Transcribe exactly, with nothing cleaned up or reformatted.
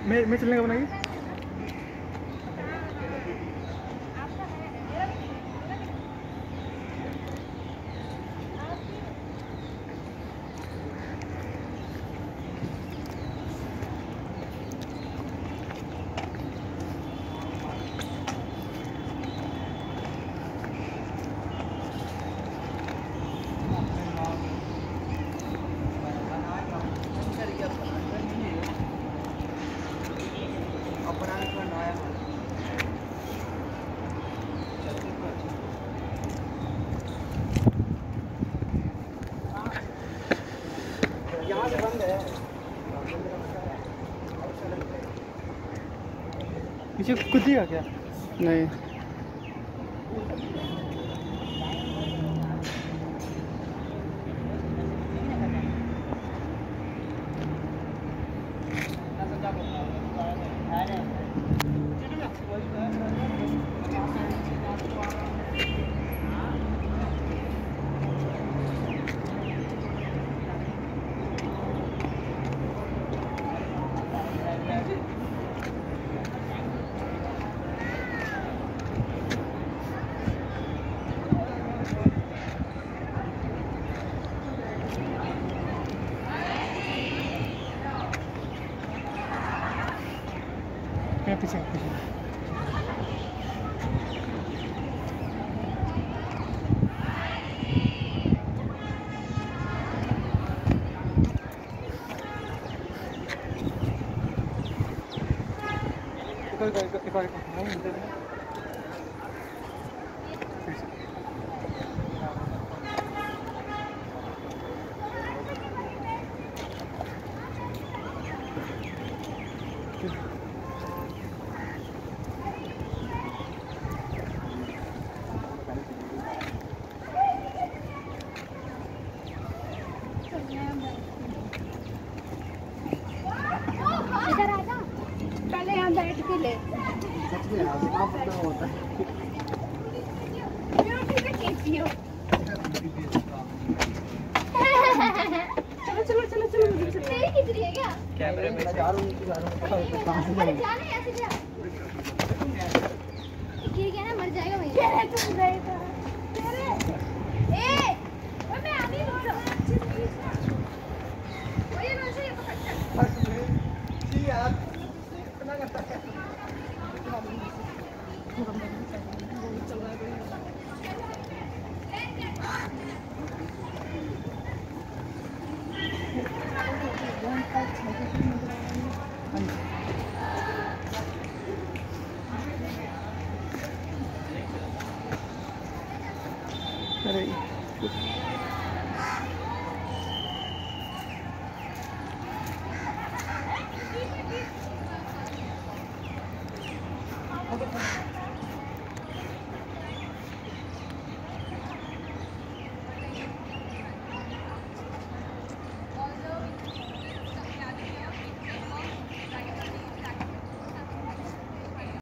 मैं मैं चलने का बनाइए। यहाँ से बंद है। पीछे कुत्ती का क्या? नहीं। पीछे पीछे एक और एक और इधर आ जा, पहले यहाँ बैठ के ले। सच में यार आप अपना होता है। क्यों ठीक है खींचियो। चलो चलो चलो चलो मुझे तेरी खींच रही है क्या? कैमरे में जा रहा हूँ जा रहा हूँ कहाँ से अरे जा नहीं ऐसे जा। गिर गया ना मर जाएगा वहीं। ये तुम गए तो। तेरे ए मैं आ नहीं बोलो। ओए ना से ये पकड़ चल। यार इतना करता है। अरे